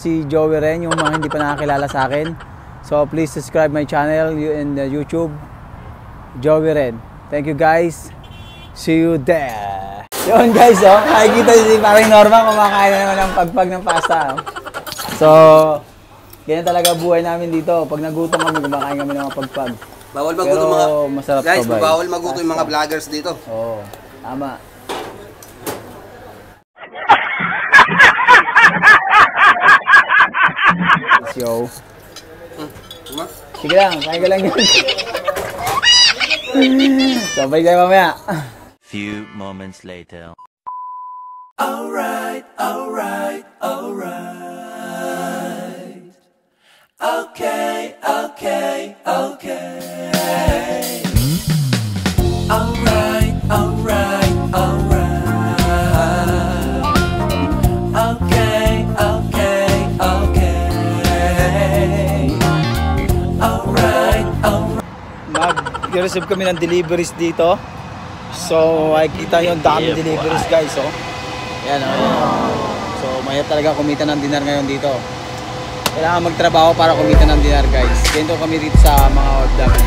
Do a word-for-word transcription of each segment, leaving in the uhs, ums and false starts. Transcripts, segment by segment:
si Joey Ren, yung mga hindi pa nakakilala sa akin. So please subscribe my channel in uh, YouTube, Joey Ren. Thank you guys. See you there. Yun guys, oh, nakikita si parang Norma kumakain na naman ng pagpag ng pasta. Oh. So, ganyan talaga buhay namin dito. Pag nagutom kami, kumakain kami ng mga pagpag. Bawal magutom mga... masarap guys, to, bawal magutom yung mga vloggers dito. Oo, oh, tama. Let's go. Hmm. Sige lang, kain ka lang yun. Sabay tayo mamaya. Few moments later. Alright, alright, alright. Okay, okay, okay. Alright, alright, alright. Okay, okay, okay. Alright, alright. Mag-receive kami ng deliveries dito. So, makikita nyo ang dami deliveries guys, oh. Yan, oh, yan. So, mahirap talaga kumita ng dinar ngayon dito. Kailangan magtrabaho para kumita ng dinar guys. Ganito kami dito sa mga O F W.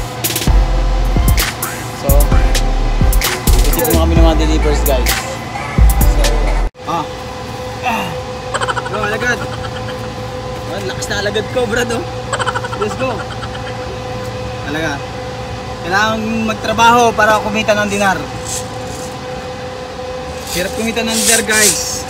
So, isip mo kami ng mga deliveries guys. So, ah. Ah. Bro, alagad. Oh, lakas na alagad ko, brad, oh. Let's go. Alagad. Kailangan magtrabaho para kumita ng dinar. Hirap kumita ng dinar guys.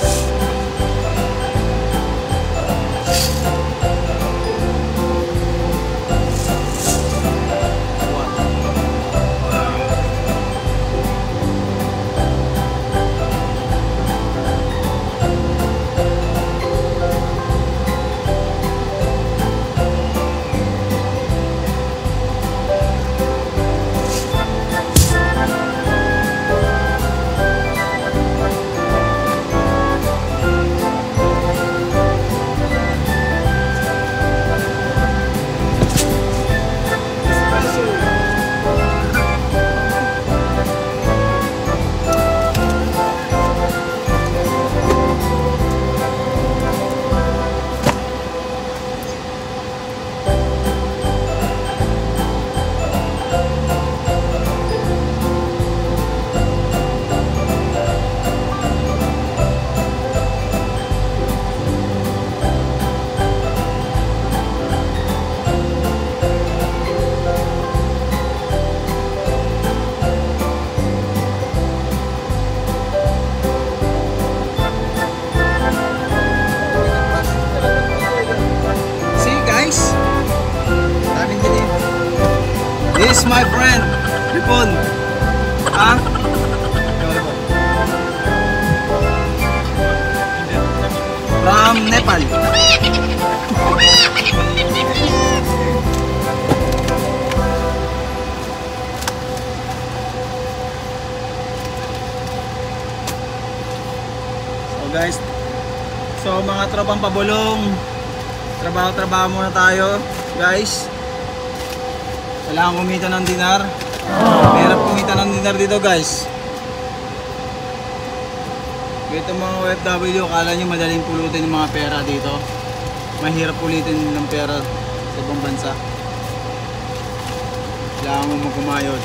This is my friend, Ripon. Ha? From Nepal. So guys, so mga tropang pabulong, trabaho-trabaho muna tayo, guys. Kailangan kumita ng dinar. Mahirap kumita ng dinar dito guys. Ito mga O F W, kala nyo madaling pulutin ng mga pera dito. Mahirap pulitin ng pera sa ibang bansa. Kailangan mo magkumayod.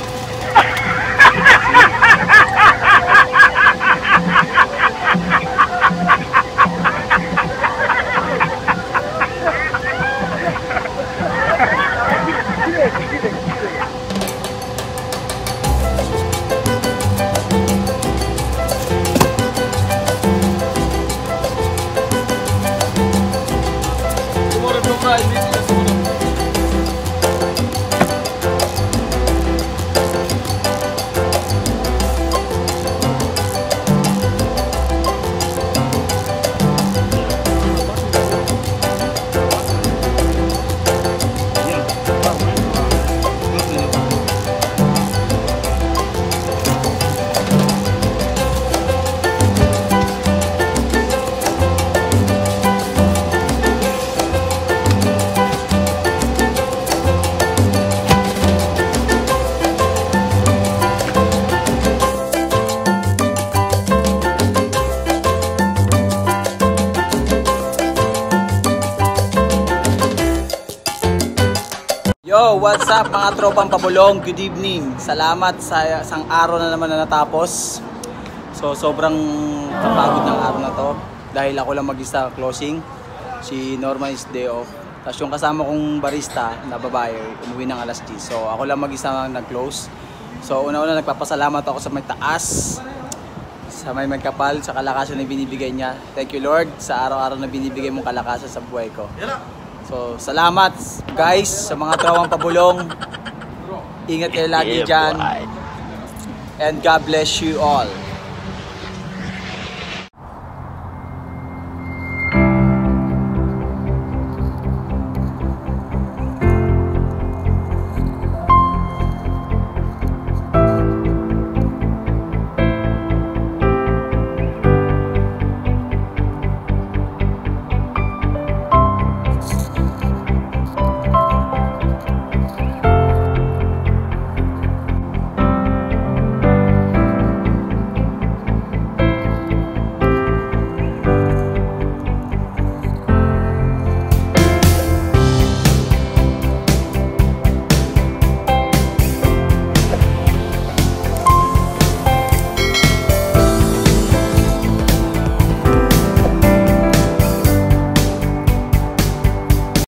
Yo, what's up mga tropang pabulong? Good evening. Salamat sa isang araw na naman na natapos. So, sobrang kapagod ng araw na to. Dahil ako lang mag-isa closing. Si Norma is day off. Tapos yung kasama kong barista na babae, umuwi ng alas diyes. So, ako lang mag-isa nag-close. So, una-una nagpapasalamat ako sa may taas, sa may magkapal, sa kalakasan na binibigay niya. Thank you Lord sa araw-araw na binibigay mong kalakasan sa buhay ko. So, salamat guys sa mga tropang pabulong. Ingat kayo lagi dyan. And God bless you all.